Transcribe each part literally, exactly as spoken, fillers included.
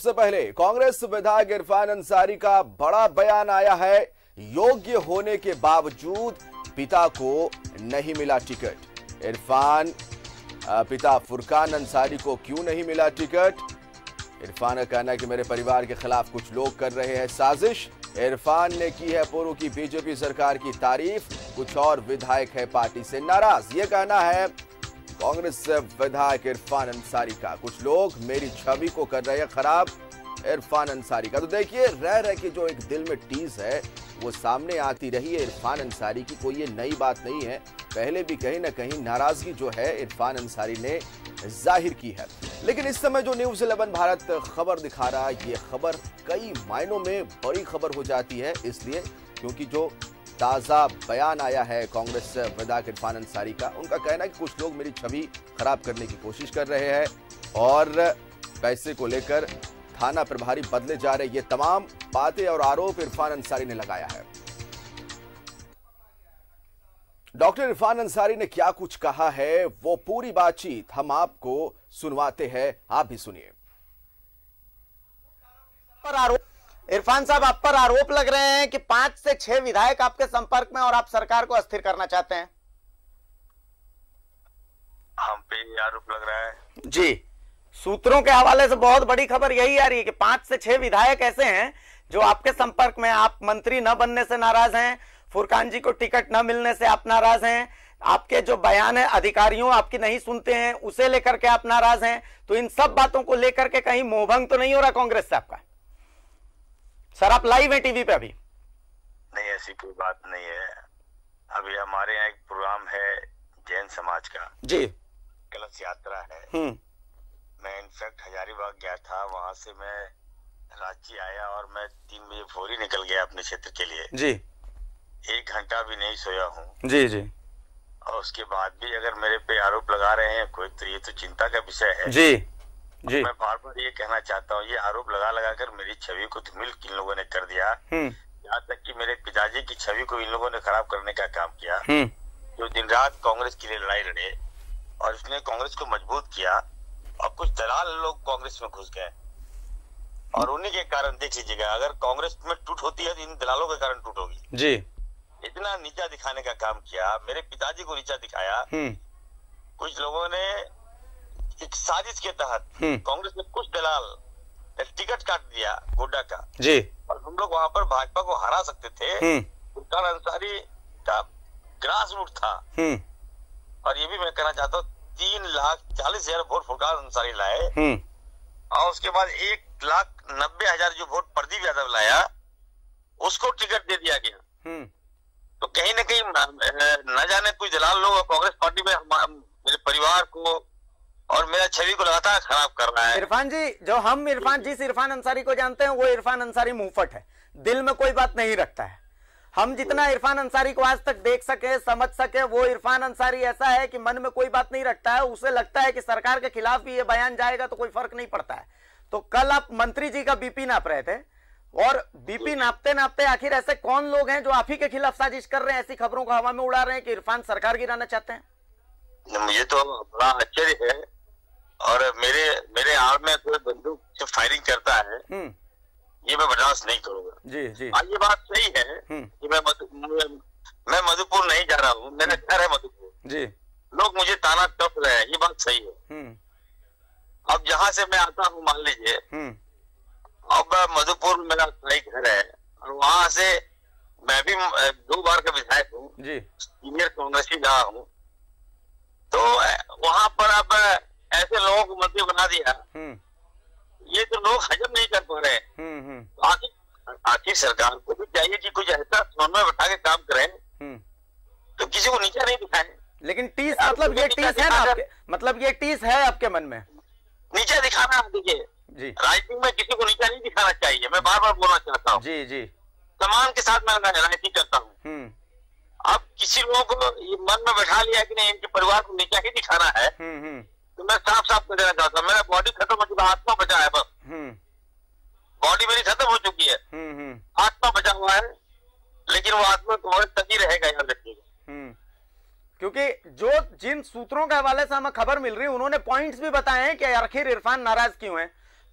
सबसे पहले कांग्रेस विधायक इरफान अंसारी का बड़ा बयान आया है। योग्य होने के बावजूद पिता को नहीं मिला टिकट। इरफान पिता फुरकान अंसारी को क्यों नहीं मिला टिकट? इरफान का कहना है कि मेरे परिवार के खिलाफ कुछ लोग कर रहे हैं साजिश। इरफान ने की है पूर्व की बीजेपी सरकार की तारीफ, कुछ और विधायक है पार्टी से नाराज। ये कहना है कांग्रेस विधायक इरफान अंसारी का। कुछ लोग मेरी छवि को कर रहे हैं खराब, इरफान अंसारी का। तो देखिए, रह रह के जो एक दिल में टीज है वो सामने आती रही है इरफान अंसारी की। कोई ये नई बात नहीं है, पहले भी कहीं ना कहीं नाराजगी जो है इरफान अंसारी ने जाहिर की है। लेकिन इस समय जो न्यूज इलेवन भारत खबर दिखा रहा है, ये खबर कई मायनों में बड़ी खबर हो जाती है, इसलिए क्योंकि जो ताजा बयान आया है कांग्रेस विधायक इरफान अंसारी का, उनका कहना है कि कुछ लोग मेरी छवि खराब करने की कोशिश कर रहे हैं और पैसे को लेकर थाना प्रभारी बदले जा रहे। ये तमाम बातें और आरोप इरफान अंसारी ने लगाया है। डॉक्टर इरफान अंसारी ने क्या कुछ कहा है, वो पूरी बातचीत हम आपको सुनवाते हैं, आप भी सुनिए। पर आरोप इरफान साहब, आप पर आरोप लग रहे हैं कि पांच से छह विधायक आपके संपर्क में और आप सरकार को अस्थिर करना चाहते हैं। हम पे ये आरोप लग रहा है जी। सूत्रों के हवाले से बहुत बड़ी खबर यही आ रही है कि पांच से छह विधायक ऐसे हैं जो आपके संपर्क में, आप मंत्री न बनने से नाराज हैं, फुरकान जी को टिकट न मिलने से आप नाराज हैं, आपके जो बयान है अधिकारियों आपकी नहीं सुनते हैं उसे लेकर के आप नाराज हैं। तो इन सब बातों को लेकर के कहीं मोहभंग तो नहीं हो रहा कांग्रेस से आपका? सर, आप लाइव हैं टीवी पे अभी। नहीं, ऐसी कोई बात नहीं है। अभी हमारे यहाँ एक प्रोग्राम है जैन समाज का जी, कलश यात्रा है। हम्म मैं इनफैक्ट हजारीबाग गया था, वहां से मैं रांची आया और मैं तीन बजे भोरी निकल गया अपने क्षेत्र के लिए जी। एक घंटा भी नहीं सोया हूँ जी जी। और उसके बाद भी अगर मेरे पे आरोप लगा रहे हैं कोई, तो ये तो चिंता का विषय है। जी जी। मैं बार बार ये कहना चाहता हूँ, ये आरोप लगा लगा कर मेरी छवि को धूमिल इन लोगों ने कर दिया। यहाँ तक कि मेरे पिताजी की छवि को इन लोगों ने खराब करने का काम किया, जो दिन रात कांग्रेस के लिए लड़ाई लड़े और इसने कांग्रेस को मजबूत किया। और कुछ दलाल लोग कांग्रेस में घुस गए और उन्हीं के कारण देख लीजिएगा, अगर कांग्रेस में टूट होती है तो इन दलालों के कारण टूट होगी जी। इतना नीचा दिखाने का काम किया, मेरे पिताजी को नीचा दिखाया। कुछ लोगों ने एक साजिश के तहत कांग्रेस में कुछ दलाल टिकट काट दिया गोड्डा का जी, और हम लोग वहां पर भाजपा को हरा सकते थे। फुरकान अंसारी का ग्रास रूट था। और ये भी मैं कहना चाहता हूँ, तीन लाख चालीस हजार वोट फुरकान अंसारी लाए और उसके बाद एक लाख नब्बे हजार जो वोट प्रदीप यादव लाया उसको टिकट दे दिया गया। तो कहीं ना कहीं न जाने कुछ दलाल लोग कांग्रेस पार्टी में मेरे परिवार को और मेरा छवि को लगातार खराब कर रहा है। इरफान जी, जो हम इरफान जिस इरफान अंसारी को जानते हैं वो इरफान अंसारी मुंहफट है, दिल में कोई बात नहीं रखता है। हम जितना इरफान अंसारी को आज तक देख सके, समझ सके, वो इरफान अंसारी ऐसा है कि मन में कोई बात नहीं रखता है। उसे लगता है कि सरकार के खिलाफ भी ये बयान जाएगा तो कोई फर्क नहीं पड़ता है। तो कल आप मंत्री जी का बीपी नाप रहे थे और बीपी नापते नापते आखिर ऐसे कौन लोग हैं जो आप ही के खिलाफ साजिश कर रहे हैं, ऐसी खबरों को हवा में उड़ा रहे हैं कि इरफान सरकार गिराना चाहते हैं? मुझे तो बड़ा आश्चर्य है। और मेरे मेरे आड़ में कोई बंदूक से फायरिंग करता है, ये मैं बर्दाश्त नहीं करूंगा। जी जी। हाँ, ये बात सही है कि मैं मधु, मैं मधुपुर नहीं जा रहा हूँ, मेरा घर है मधुपुर जी। लोग मुझे ताना तप रहे हैं, ये बात सही है। अब जहाँ से मैं आता हूँ, मान लीजिए अब मधुपुर में मेरा स्थायी घर है और वहां से मैं भी दो बार का विधायक हूँ, सीनियर कांग्रेसी रहा हूँ। तो वहां पर अब ऐसे लोगों को मंत्री बना दिया, ये तो लोग हजम नहीं कर पा रहे। तो आखिर आखिर सरकार को भी चाहिए कि कुछ ऐसा समन्वय बैठा के काम करें तो किसी को नीचा नहीं दिखाएं। लेकिन टीस मतलब ये टीस है ना आपके, मतलब ये टीस है आपके मन में? नीचा दिखाना, देखिए राजनीति में किसी को नीचा नहीं दिखाना चाहिए। मैं बार बार बोलना चाहता हूँ जी जी, सम्मान के साथ मैं राजनीति करता हूँ। अब किसी लोगों को ये मन में बैठा लिया कि नहीं इनके परिवार को नीचा ही दिखाना है, तो मैं साफ साफ कर देना चाहता हूँ, मेरा बॉडी खत्म हो चुका, आत्मा बचा है बस। बॉडी मेरी खत्म हो चुकी है, आत्मा बचा हुआ है, लेकिन वो आत्मा तुम्हारे तक ही रहेगा, याद रखिएगा। क्योंकि जो जिन सूत्रों के हवाले से हमें खबर मिल रही है उन्होंने पॉइंट्स भी बताए हैं कि आखिर इरफान नाराज क्यों है।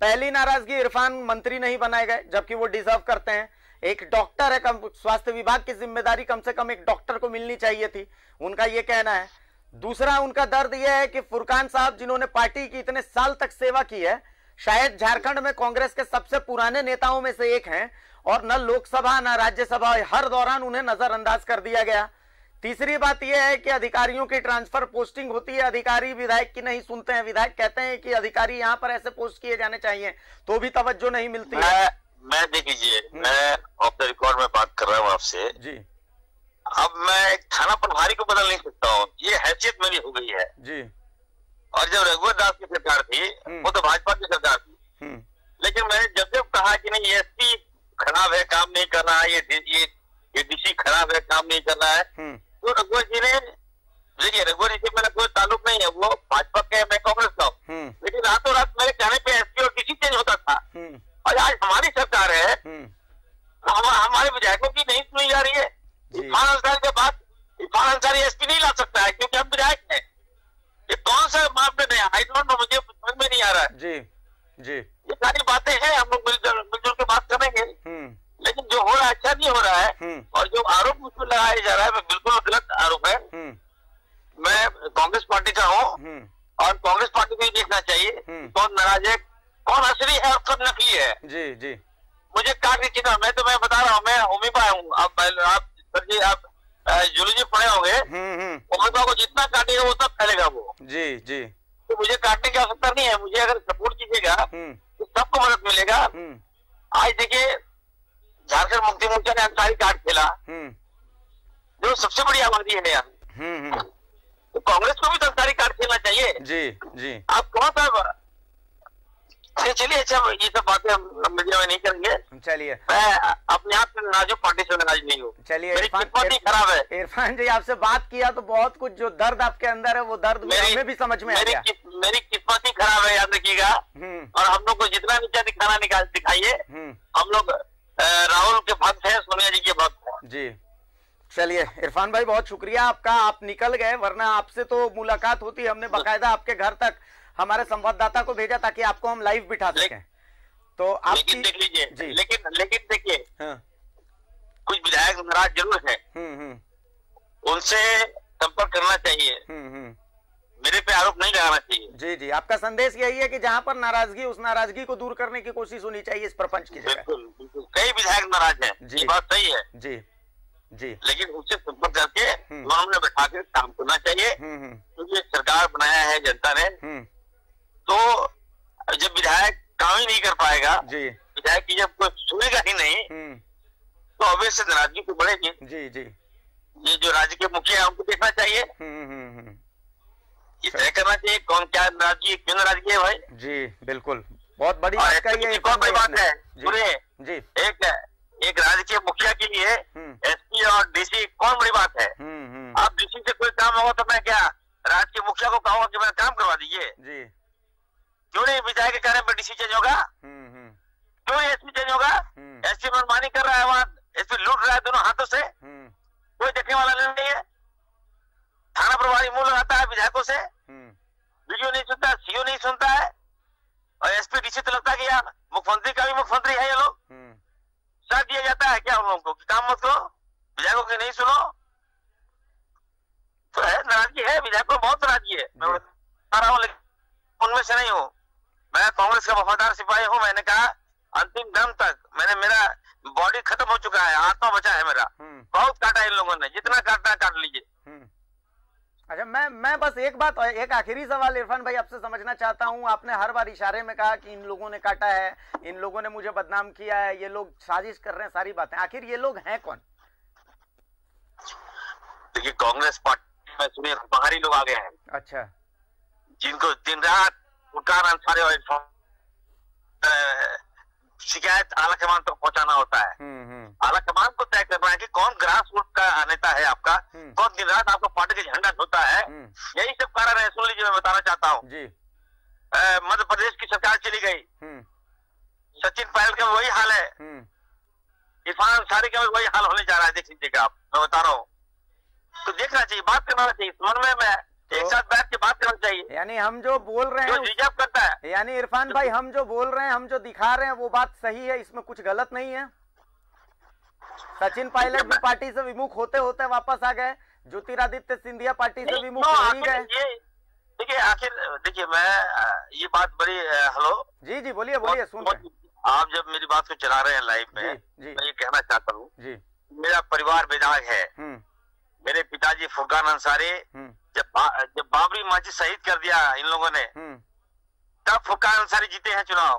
पहली नाराजगी, इरफान मंत्री नहीं बनाए गए जबकि वो डिजर्व करते हैं। एक डॉक्टर है, कम स्वास्थ्य विभाग की जिम्मेदारी कम से कम एक डॉक्टर को मिलनी चाहिए थी, उनका ये कहना है। दूसरा उनका दर्द यह है कि फुरकान साहब जिन्होंने पार्टी की इतने साल तक सेवा की है, शायद झारखंड में कांग्रेस के सबसे पुराने नेताओं में से एक हैं, और न लोकसभा न राज्यसभा, हर दौरान उन्हें नजरअंदाज कर दिया गया। तीसरी बात यह है कि अधिकारियों की ट्रांसफर पोस्टिंग होती है, अधिकारी विधायक की नहीं सुनते हैं। विधायक कहते हैं कि अधिकारी यहाँ पर ऐसे पोस्ट किए जाने चाहिए, तो भी तवज्जो नहीं मिलती है। मैं, मैं देख लीजिए, मैं ऑफ द रिकॉर्ड में बात कर रहा हूँ आपसे जी। अब मैं एक थाना प्रभारी को बदल नहीं सकता हूँ, ये हैसियत मेरी हो गई है जी। और जब रघुवर दास की सरकार थी वो तो भाजपा की सरकार थी, लेकिन मैंने जब जब कहा कि नहीं एसपी खराब है, काम नहीं कर रहा है, ये ये ये डीसी खराब है, काम नहीं कर रहा है, तो रघुवर जी ने, देखिए रघुवर जी से मेरा कोई ताल्लुक नहीं है, वो भाजपा के, मैं कांग्रेस का हूँ, लेकिन रातों रात मेरे कहने पे एसपी और डीसी चेंज होता था। और आज हमारी सरकार है, हम, हमारे विधायकों की नहीं सुनी जा रही है। इरफान अंसारी के बाद इरफान अंसारी एसपी नहीं ला सकता है क्योंकि हम विधायक हैं। ये कौन सा मापदंड है? आई डोंट नो, मुझे समझ में नहीं आ रहा है जी जी। ये सारी बातें हैं, हम लोग मिलजुल मिलजुल के बात करेंगे, लेकिन जो हो रहा है अच्छा नहीं हो रहा है। और जो आरोप मुझ पर लगाया जा रहा है वो बिल्कुल गलत आरोप है। मैं कांग्रेस पार्टी का हूँ और कांग्रेस पार्टी को ही देखना चाहिए कौन नाराज है, कौन असली है और कौन नकली है जी जी। मुझे काट नीचे ना, मैं तो मैं बता रहा हूँ, मैं होमिपा हूँ। आप आप सर जी आप जूलॉजी पढ़े होंगे, होमिपा को जितना काटेगा वो सब फैलेगा वो जी जी। तो मुझे काटने की आवश्यकता नहीं है, मुझे अगर सपोर्ट कीजिएगा तो सबको मदद मिलेगा। आज देखिए झारखंड मुक्ति मोर्चा ने अंसारी कार्ड खेला, जो सबसे बड़ी आबादी है यहाँ, तो कांग्रेस को भी तो अंसारी कार्ड खेलना चाहिए जी जी। आप कौन सा, चलिए अच्छा ये सब बातें हम मीडिया में नहीं करेंगे। चलिए मैं अपने आप से नाराज हूँ, पार्टी से नाराज नहीं हूँ। चलिए इरफान खराब है। इरफान जी आपसे बात किया तो बहुत कुछ जो दर्द आपके अंदर है वो दर्द हमें भी समझ में आ गया। मेरी किस्मत ही खराब है, याद रखिएगा। और हम लोग को जितना नीचा दिखाना निकाल दिखाइए, हम लोग राहुल के भक्त है, सोनिया जी के भक्त है जी। चलिए इरफान भाई बहुत शुक्रिया आपका, आप निकल गए, वरना आपसे तो मुलाकात होती। हमने बाकायदा आपके घर तक हमारे संवाददाता को भेजा ताकि आपको हम लाइव बिठा सकें। तो आप लेकिन देख लीजिए, लेकिन लेकिन देखिए हाँ। कुछ विधायक नाराज जरूर है, उनसे संपर्क करना चाहिए, मेरे पे आरोप नहीं लगाना चाहिए जी जी। आपका संदेश यही है कि जहां पर नाराजगी, उस नाराजगी को दूर करने की कोशिश होनी चाहिए इस प्रपंच की जगह। बिल्कुल बिल्कुल, कई विधायक नाराज हैं जी, बात सही है जी जी। लेकिन उससे संपर्क करके मामले बैठा के काम करना चाहिए, क्योंकि सरकार बनाया है जनता ने। तो जब विधायक काम ही नहीं कर पाएगा जी, विधायक की जब कोई सुनेगा ही नहीं, तो अवश्य नाराजगी तो बढ़ेगी जी जी। ये जो राज्य के मुखिया है उनको देखना चाहिए, ये तय करना चाहिए कौन क्या नाराजगी, क्यों नाराजगी है भाई जी। बिल्कुल बहुत बड़ी बात है पूरे जी। एक एक राज्य के मुखिया के लिए एसपी और डीसी कौन बड़ी बात है? आप डीसी से कोई काम होगा तो मैं क्या राज्य के मुखिया को कहूँगा कि मेरा काम करवा दीजिए जी। क्यों नहीं विधायक के कहने पर डीसी चेंज होगा? क्यों नहीं एसपी चेंज होगा? एसपी मनमानी कर रहा है, वहाँ एसपी लूट रहा है दोनों हाथों से, कोई देखने वाला नहीं है। थाना प्रभारी मुंह लगाता है विधायकों से, वीडियो नहीं सुनता, सीओ नहीं सुनता है, और एसपी डीसी तो लगता है कि यार मुख्यमंत्री का भी मुख्यमंत्री है ये लोग। साथ दिया जाता है क्या उन लोगों को कि काम मत करो, विधायकों की नहीं सुनो? तो है नाराजगी है, विधायकों में बहुत नाराजगी है। मैं बता रहा हूँ, लेकिन उनमें से नहीं हूँ। मैं कांग्रेस का वफादार सिपाही हूँ। मैंने कहा अंतिम दम तक, मैंने मेरा बॉडी खत्म हो चुका है, आत्मा बचा है मेरा। बहुत काटा इन लोगों ने, जितना काटना काट लीजिए। अच्छा मैं मैं बस एक बात, एक आखिरी सवाल इरफान भाई आपसे समझना चाहता हूँ। आपने हर बार इशारे में कहा कि इन लोगों ने काटा है, इन लोगों ने मुझे बदनाम किया है, ये लोग साजिश कर रहे हैं, सारी बातें, आखिर ये लोग हैं कौन? देखिए कांग्रेस पार्टी में सुनिए बाहरी लोग आ गए हैं। अच्छा। जिनको दिन रात फुरकान अंसारी और शिकायत आला कमान तक पहुंचाना होता है। आला कमान को तय करना है कि कौन ग्रास रूट का नेता है आपका, कौन दिन रात आपका पार्टी का झंडा ढोता है। यही सब कारण है। सुन लीजिए, मैं बताना चाहता हूँ जी। मध्य प्रदेश की सरकार चली गई, सचिन पायलट का वही हाल है, इरफान अंसारी का वही हाल होने जा रहा है। देख लीजिएगा आप, मैं बता रहा हूँ। तो देखना चाहिए, बात करना चाहिए, समन्वय में एक साथ बैठ के बात करना चाहिए। यानी हम जो बोल रहे हैं, जो डिजर्व करता है, यानी इरफान भाई हम जो बोल रहे हैं, हम जो दिखा रहे हैं वो बात सही है, इसमें कुछ गलत नहीं है। सचिन पायलट भी पार्टी से विमुख होते होते वापस आ गए, ज्योतिरादित्य सिंधिया पार्टी से विमुख हो ही गए। देखिए आखिर देखिए मैं ये बात बड़ी हेलो जी जी बोलिए बोलिए सुन रहे हैं। आप जब मेरी बात को चला रहे हैं लाइव में, जी, जी, मैं ये कहना चाहता हूँ जी, मेरा परिवार बेदाग है। मेरे पिताजी फुरकान अंसारी जब बा, जब बाबरी मस्जिद शहीद कर दिया इन लोगों ने, तब फुरकान अंसारी जीते हैं चुनाव।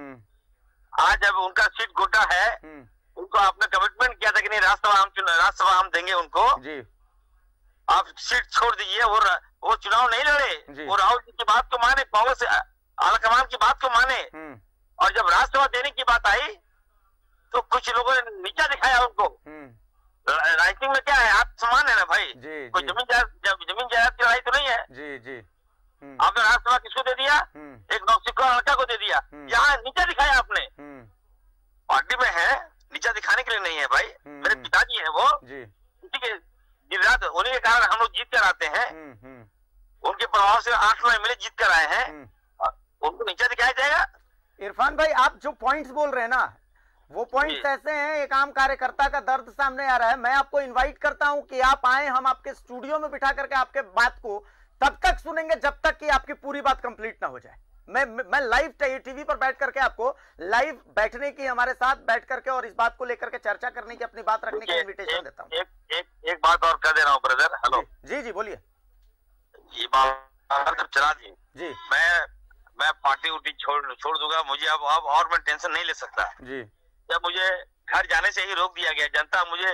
आज जब उनका सीट गोटा है, उनको आपने कमिटमेंट किया था कि नहीं राज्यसभा हम राज्यसभा हम देंगे उनको जी। आप सीट छोड़ दीजिए, वो वो चुनाव नहीं लड़े, वो राहुल जी की बात को माने, कांग्रेस आलाकमान की बात को माने। और जब राज्यसभा देने की बात आई तो कुछ लोगों ने नीचा दिखाया उनको। राइटिंग में क्या है, आप समान है ना भाई, कोई जमीन जायदाद जमीन जायदाद की लड़ाई तो नहीं है। जी जी आपने राज्यसभा किसको दे दिया, एक नौसिखा लड़का को दे दिया। यहाँ नीचा दिखाया आपने, पार्टी में है, नीचा दिखाने के लिए नहीं है भाई। मेरे पिताजी है वो, ठीक है, दिन रात उन्हीं के कारण हम लोग जीत कर आते हैं। उनके प्रभाव से आठ नौ एमएलए जीत कर आए हैं, उनको नीचा दिखाया जाएगा। इरफान भाई आप जो पॉइंट्स बोल रहे हैं ना, वो पॉइंट्स ऐसे हैं, एक आम कार्यकर्ता का दर्द सामने आ रहा है। मैं आपको इनवाइट करता हूं कि आप आए, हम आपके स्टूडियो में बिठा करके आपके बात को तब तक सुनेंगे जब तक कि आपकी पूरी बात कंप्लीट ना हो जाए। मैं मैं लाइव टीवी पर बैठ करके आपको लाइव बैठने की, हमारे साथ बैठ करके और इस बात को लेकर के चर्चा करने की, अपनी बात रखने की इन्विटेशन देता हूँ। एक, एक, एक बात और कर दे रहा हूँ ब्रदर। हेलो जी जी बोलिए। ये बात चला दी जी, मैं मैं पार्टी उटी छोड़ छोड़ दूंगा, मुझे अब अब और मैं टेंशन नहीं ले सकता जी। जब मुझे घर जाने से ही रोक दिया गया, जनता मुझे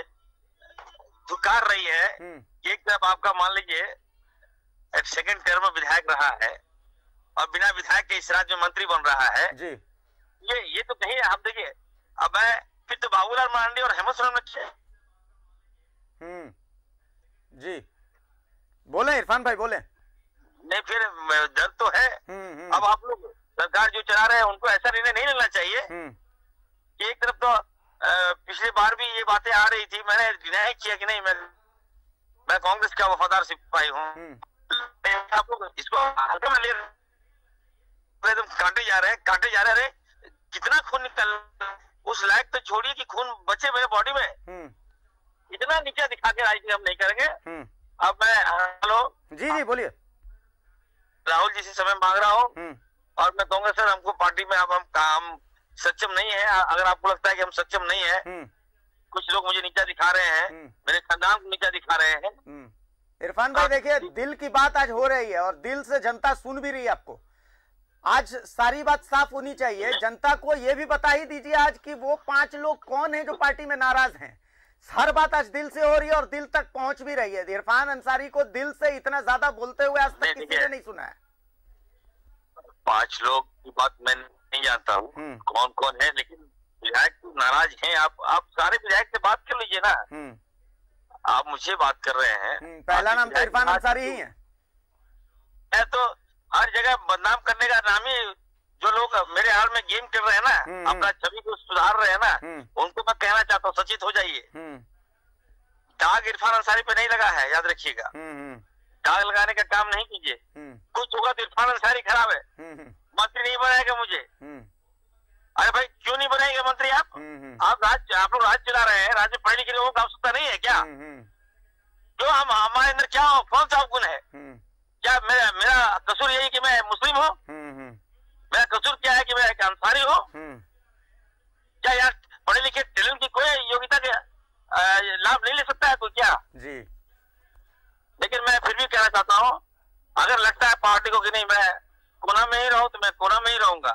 धुकार रही है। एक तरफ आपका मान लीजिए एक सेकंड टर्म में विधायक रहा है और बिना विधायक के इस राज्य में मंत्री बन रहा है जी। ये ये तो कहीं आप देखिए, अब मैं फिर तो बाबूलाल मरांडी और हेमंत सोरेन में हम्म जी बोले इरफान भाई बोले। नहीं फिर डर तो है। अब आप लोग सरकार जो चला रहे हैं उनको ऐसा निर्णय नहीं लेना चाहिए कि एक तरफ तो आ, पिछली बार भी ये बातें आ रही थी, मैंने डिनाई किया कि नहीं मैं मैं कांग्रेस का वफादार सिपाही हूँ। आप लोग इसको हल्के में ले एकदम काटे जा रहे हैं काटे जा रहे हैं कितना खून निकल, उस लायक तो छोड़िए कि खून बचे मेरे बॉडी में। इतना नीचे दिखा के राजनीति हम नहीं करेंगे। अब मैं हेलो जी जी बोलिए। राहुल जी से समय मांग रहा हूँ और मैं कहूंगा सर हमको पार्टी में अब हम काम सक्षम नहीं है। अगर आपको लगता है कि हम सक्षम नहीं है, कुछ लोग मुझे नीचा दिखा रहे हैं, मेरे खानदान को नीचा दिखा रहे हैं। इरफान भाई देखिए, दिल की बात आज हो रही है और दिल से जनता सुन भी रही है आपको। आज सारी बात साफ होनी चाहिए, जनता को यह भी बता ही दीजिए आज कि वो पांच लोग कौन हैं जो पार्टी में नाराज हैं। हर बात आज दिल से हो रही है और दिल तक पहुंच भी रही है। इरफान अंसारी को दिल से इतना ज्यादा बोलते हुए आज तक किसी ने नहीं सुना है। पांच लोग की बात मैं नहीं जानता हूँ कौन कौन है, लेकिन विधायक नाराज हैं। आप आप सारे विधायक से बात कर लीजिए ना, आप मुझसे बात कर रहे हैं। पहला नाम तो इरफान अंसारी ही है। है तो हर जगह बदनाम करने का नाम ही, जो लोग मेरे हाल में गेम कर रहे हैं ना, अपना छवि को सुधार रहे हैं ना, उनको मैं कहना चाहता हूँ सचेत हो जाइए। दाग इरफान अंसारी पे नहीं लगा है, याद रखिएगा। दाग लगाने का काम नहीं कीजिए। कुछ होगा तो इरफान अंसारी खराब है, मंत्री नहीं बनाएगा मुझे। अरे भाई क्यों नहीं बनाएंगे मंत्री आप? आप राज्य आप लोग राज्य चला रहे हैं, राज्य पढ़ने के लिए वो आवश्यकता नहीं है क्या? जो हम हमारे अंदर क्या कौन सा गुण है? क्या मेरा मेरा कसूर यही कि मैं मुस्लिम हूँ? मेरा कसूर क्या है कि मैं एक अंसारी हूँ? क्या यार पढ़े लिखे टैलेंट की कोई योग्यता का लाभ नहीं ले सकता है कोई क्या? जी। लेकिन मैं फिर भी कहना चाहता हूँ, अगर लगता है पार्टी को कि नहीं मैं कोना में ही रहूं तो मैं कोना में ही रहूंगा।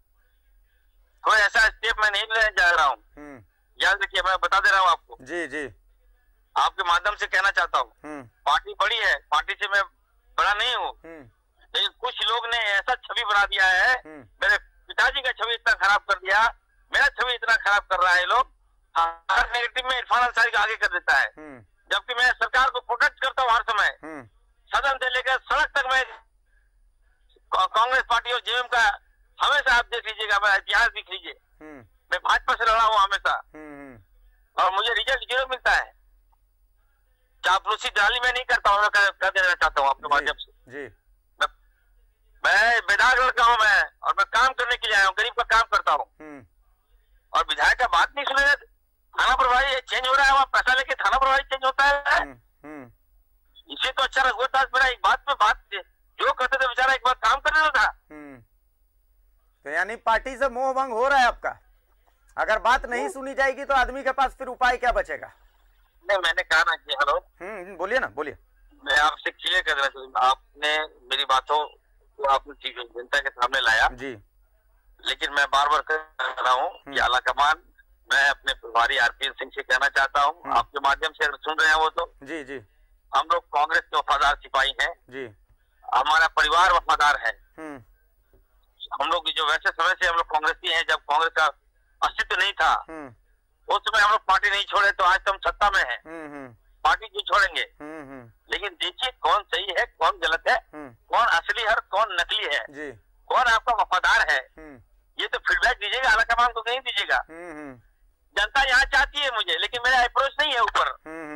कोई ऐसा स्टेप मैं नहीं लेने जा रहा हूँ। याद रखिए, मैं बता दे रहा हूँ आपको। जी जी। आपके माध्यम से कहना चाहता हूँ, पार्टी बड़ी है, पार्टी से मैं बड़ा नहीं हूँ, लेकिन कुछ लोग ने ऐसा छवि बना दिया है, मेरे पिताजी का छवि इतना खराब कर दिया, मेरा छवि इतना खराब कर रहा है। लोग हर नेगेटिव में इरफान अंसारी को आगे कर देता है, जबकि मैं सरकार को प्रोटेक्ट करता हूँ हर समय। सदन से लेकर सड़क तक मैं कांग्रेस पार्टी और जेएमएम का हमेशा, आप देख लीजिएगा, मैं इतिहास देख लीजिए, मैं भाजपा से लड़ा हूँ हमेशा और मुझे रिजल्ट जीरो मिलता है। चापलूसी डाली मैं नहीं करता हूँ, मैं कर देना चाहता हूँ आपके माध्यम से जी। मैं, मैं बेदाग लड़का हूँ मैं, और मैं काम करने के लिए आया हूँ, गरीब का काम करता हूँ। और विधायक का बात नहीं सुने, थाना प्रभारी चेंज हो रहा है, वहाँ पैसा लेके थाना प्रभारी चेंज होता है। इसे तो अच्छा रघुदास मेरा एक बात पे बात जो करते थे बेचारा एक बार काम करने था। तो यानी पार्टी से मोह भंग हो रहा है आपका। अगर बात नहीं सुनी जाएगी तो आदमी के पास फिर उपाय क्या बचेगा? नहीं, मैंने कहा ना कि हेलो, हम्म बोलिए ना, बोलिए। मैं आपसे क्लियर कर देना चाहूँगा, आपने मेरी बातों को आपने जनता के सामने लाया जी, लेकिन मैं बार बार कह रहा हूँ कि आला कमान, मैं अपने प्रभारी आरपीएन सिंह से कहना चाहता हूँ, आपके माध्यम से सुन रहे हैं वो तो जी जी, हम लोग कांग्रेस के वफादार सिपाही हैं जी, हमारा परिवार वफादार है। हम लोग जो वैसे समय से हम लोग कांग्रेसी हैं, जब कांग्रेस का अस्तित्व नहीं था उस समय हम लोग पार्टी नहीं छोड़े, तो आज तो हम सत्ता में हैं, पार्टी क्यों छोड़ेंगे। लेकिन देखिए कौन सही है कौन गलत है, कौन असली है कौन नकली है जी, कौन आपका वफादार है, ये तो फीडबैक दीजिएगा, आला कमान को नहीं दीजिएगा। जनता यहाँ चाहती है मुझे, लेकिन मेरा अप्रोच नहीं है ऊपर।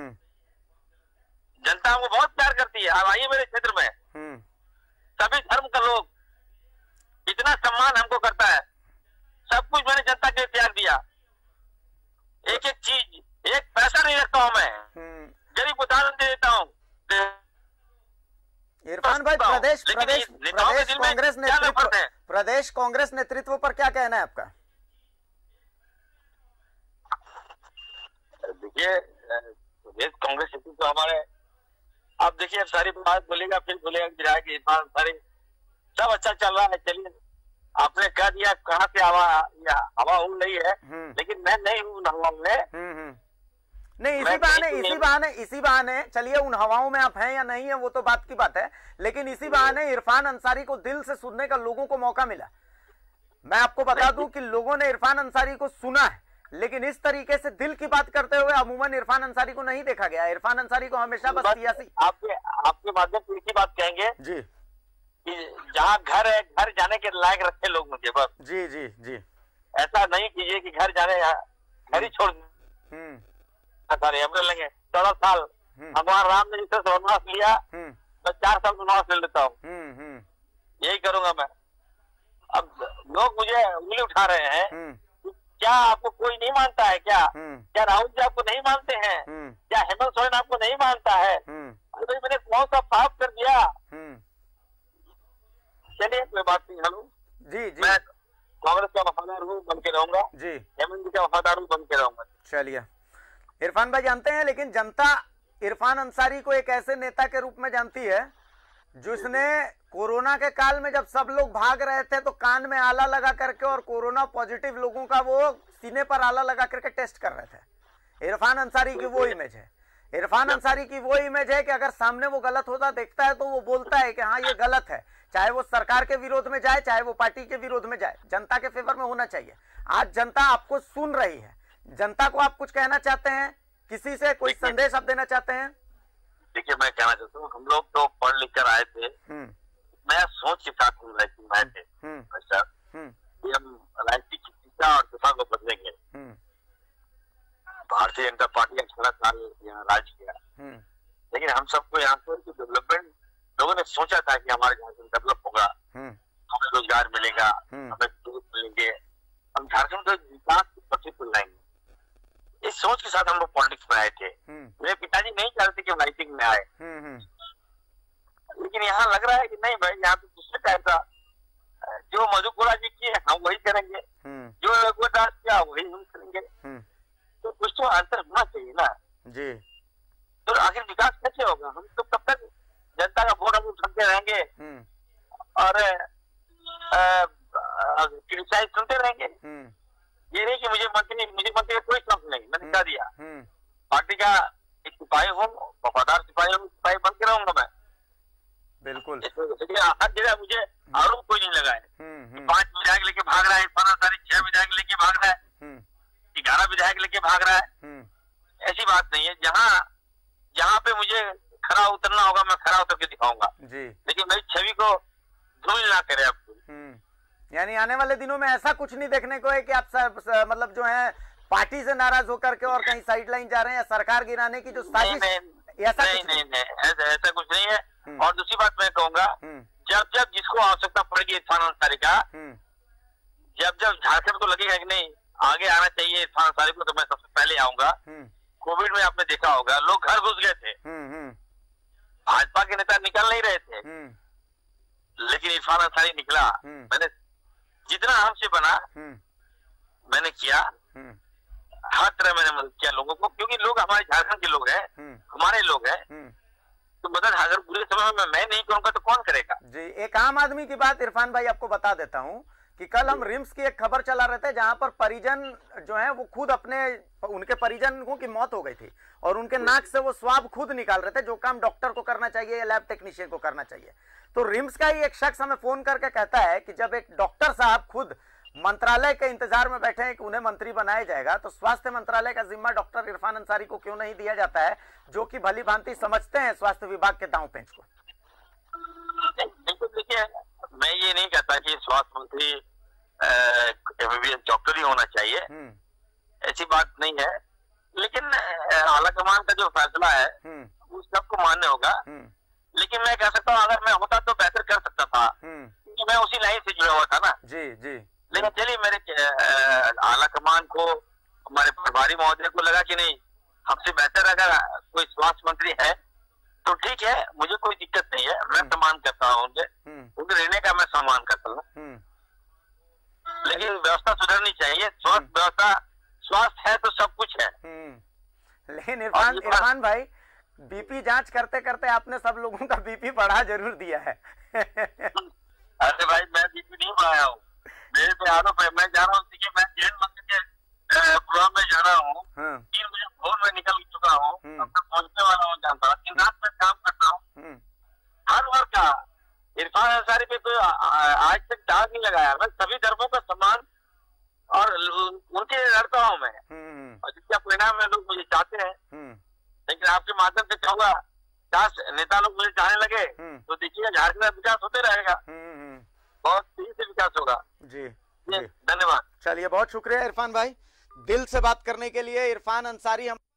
जनता हमको बहुत प्यार करती है। अब आइए मेरे क्षेत्र में सभी धर्म का लोग इतना सम्मान हमको करता है, सब कुछ मैंने जनता के त्याग दिया, एक एक चीज, एक पैसा नहीं रखता हूँ मैं, गरीब को दान दे देता हूँ। इरफान भाई, प्रदेश प्रदेश प्रदेश कांग्रेस नेतृत्व प्रदेश कांग्रेस नेतृत्व पर क्या कहना है आपका? देखिए प्रदेश कांग्रेस नेतृत्व हमारे, आप देखिए अब सारी बात बोलेगा फिर बोलेगा विधायक इरफान सारी सब अच्छा चल रहा है। चलिए आपने कह दिया कहाँ से हवा हवा उड़ रही है, लेकिन मैं नहीं हूँ उन हवाओं में। नहीं, इसी बहाने इसी बहाने इसी बहाने चलिए उन हवाओं में आप हैं या नहीं है वो तो बात की बात है, लेकिन इसी बहाने इरफान अंसारी को दिल से सुनने का लोगों को मौका मिला। मैं आपको बता दूं कि लोगों ने इरफान अंसारी को सुना है, लेकिन इस तरीके से दिल की बात करते हुए अमूमन इरफान अंसारी को नहीं देखा गया। इरफान अंसारी को हमेशा बस सियासी, आपके आपके माध्यम से एक ही बात कहेंगे जी, जहाँ घर है घर जाने के लायक रखे लोग मुझे बस। जी जी जी, ऐसा नहीं कीजिए कि घर जाने घर ही छोड़ सारे हमने लेंगे। चौदह साल भगवान राम ने जिससे वनवास लिया, मैं चार साल वनवास ले लेता हूँ, यही करूंगा मैं। अब लोग मुझे उंगली उठा रहे हैं, क्या आपको कोई नहीं मानता है क्या? क्या राहुल जी आपको नहीं मानते हैं? क्या हेमंत सोरेन आपको नहीं मानता है? अरे मैंने कौन सा पाप कर दिया? चलिए कोई बात नहीं, हेलो जी जी, मैं कांग्रेस का वफादार हूँ, बन के रहूंगा जी, हेमंत जी का वफादार हूँ, बन के रहूंगा। चलिए इरफान भाई, जानते हैं लेकिन जनता इरफान अंसारी को एक ऐसे नेता के रूप में जानती है जिसने कोरोना के काल में जब सब लोग भाग रहे थे तो कान में आला लगा करके और कोरोना पॉजिटिव लोगों का वो सीने पर आला लगा करके टेस्ट कर रहे थे। इरफान अंसारी की वो इमेज है, इरफान अंसारी की वो इमेज है कि अगर सामने वो गलत होता देखता है तो वो बोलता है कि हाँ ये गलत है, चाहे वो सरकार के विरोध में जाए चाहे वो पार्टी के विरोध में जाए, जनता के फेवर में होना चाहिए। आज जनता आपको सुन रही है, जनता को आप कुछ कहना चाहते हैं, किसी से कोई संदेश आप देना चाहते हैं? देखिए मैं कहना चाहता हूँ, हम लोग तो पढ़ लिख कर आए थे, नया सोच के साथ हम राजनीति आए थे, हम राजनीति की दिशा और दिशा को बदलेंगे। भारतीय जनता पार्टी अठारह साल यहाँ राज किया, लेकिन हम सबको यहाँ पर डेवलपमेंट लोगों ने सोचा था कि हमारे यहाँ से डेवलप होगा, हमें रोजगार मिलेगा, हमें टूरिस्ट मिलेंगे, हम झारखंड को विकास की पटरी पर लाएंगे। इस सोच के साथ हम लोग पॉलिटिक्स में आए थे। मेरे पिताजी नहीं चाहते कि राइटिंग में आए, लेकिन यहाँ लग रहा है कि नहीं भाई, यहाँ पे दूसरे टाइप का जो मधुपुरा जी किए हम वही करेंगे, जो रघुदास किया वही हम करेंगे, तो कुछ तो अंतर होना चाहिए ना जी। तो आखिर विकास कैसे होगा? हम तो कब तक जनता का वोट हम सुनते रहेंगे और क्रिटिसाइज सुनते रहेंगे? ये नहीं कि मुझे मंत्री मुझे मंत्री का कोई शौक नहीं, मैंने कह दिया पार्टी का एक सिपाही हूँ, वफादार सिपाही हूँ, सिपाही बन के रहूंगा मैं बिल्कुल। हर जगह मुझे आरोप कोई नहीं लगा है, पांच विधायक लेके भाग रहा है इरफान अंसारी, छह विधायक लेके भाग रहा है, ग्यारह विधायक लेके भाग रहा है, ऐसी बात नहीं है। जहाँ जहाँ पे मुझे खरा उतरना होगा मैं खरा उतर के दिखाऊंगा जी, लेकिन मेरी छवि को धूल ना करे आपको। यानी आने वाले दिनों में ऐसा कुछ नहीं देखने को है कि आप सर, सर, मतलब जो है पार्टी से नाराज होकर के और कहीं साइड लाइन जा रहे हैं या सरकार गिराने की जो साजिश ऐसा नहीं कुछ नहीं नहीं ऐसा ऐसा कुछ नहीं है। और दूसरी बात मैं कहूंगा, जब जब जिसको आवश्यकता पड़ेगी इरफान अंसारी का, जब जब झारखंड को लगेगा कि नहीं आगे आना चाहिए इरफान अंसारी को, तो मैं सबसे पहले आऊंगा। कोविड में आपने देखा होगा लोग घर घुस गए थे, भाजपा के नेता निकल नहीं रहे थे, लेकिन इरफान अंसारी निकला। मैंने जितना हमसे बना मैंने किया, हर तरह मैंने मदद किया लोगों को, क्योंकि लोग हमारे झारखंड के लोग हैं, हमारे लोग हैं। तो मदद अगर बुरे समय में मैं नहीं करूंगा तो कौन करेगा? जी, एक आम आदमी की बात इरफान भाई आपको बता देता हूं कि कल हम रिम्स की एक खबर चला रहे थे जहां पर परिजन जो है वो खुद अपने उनके परिजनों की मौत हो गई थी और उनके नाक से वो स्वाब खुद निकाल रहे थे, जो काम डॉक्टर को करना चाहिए या लैब टेक्नीशियन को करना चाहिए। तो रिम्स का ही एक शख्स हमें फोन करके कहता है कि जब एक डॉक्टर साहब खुद मंत्रालय के इंतजार में बैठे हैं कि उन्हें मंत्री बनाया जाएगा, तो स्वास्थ्य मंत्रालय का जिम्मा डॉक्टर इरफान अंसारी को क्यों नहीं दिया जाता है, जो कि भली भांति समझते हैं स्वास्थ्य विभाग के दांव पेंच को। देखो देखिए, मैं ये नहीं कहता कि स्वास्थ्य मंत्री एमबीबीएस डॉक्टर ही होना चाहिए, ऐसी बात नहीं है, लेकिन आलाकमान का जो फैसला है वो सबको मान्य होगा। लेकिन मैं कह सकता हूँ अगर मैं होता तो बेहतर कर सकता था, क्योंकि मैं उसी लाइन से जुड़ा हुआ था ना। जी जी। लेकिन चलिए मेरे आलाकमान को, हमारे प्रभारी महोदय को लगा कि नहीं हमसे बेहतर अगर कोई स्वास्थ्य मंत्री है तो ठीक है, मुझे कोई दिक्कत नहीं है, मैं सम्मान करता हूँ उनके उनके रहने का मैं सम्मान करता हूँ, लेकिन व्यवस्था सुधरनी चाहिए। स्वास्थ्य व्यवस्था, स्वास्थ्य है तो सब कुछ है। लेकिन इरफान इरफान भाई, बीपी जांच करते करते आपने सब लोगों का बीपी बढ़ा जरूर दिया है। अरे भाई मैं बीपी नहीं बढ़ाया हूँ, मेरे पे आरोप है। मैं जा रहा हूँ, देखिए मैं जेल मंत्री के प्रोग्राम में जा रहा हूँ, तीन बजे भोर में निकल चुका हूँ, अब तक पहुंचने वाला हूँ, जानता हूँ, दिन रात में काम करता हूँ हर वर्ग का। इरफान अंसारी पे कोई आज तक दाग नहीं लगाया। मैं सभी धर्मों का सम्मान और उनके लड़ता हूँ मैं, और जिसका परिणाम है लोग मुझे चाहते हैं। लेकिन आपके माध्यम से कहूँगा, नेता लोग मुझे चाहने लगे तो देखिएगा झारखंड का विकास होते रहेगा, बहुत तेजी से विकास होगा। जी, जी धन्यवाद। चलिए, बहुत शुक्रिया इरफान भाई, दिल से बात करने के लिए। इरफान अंसारी हम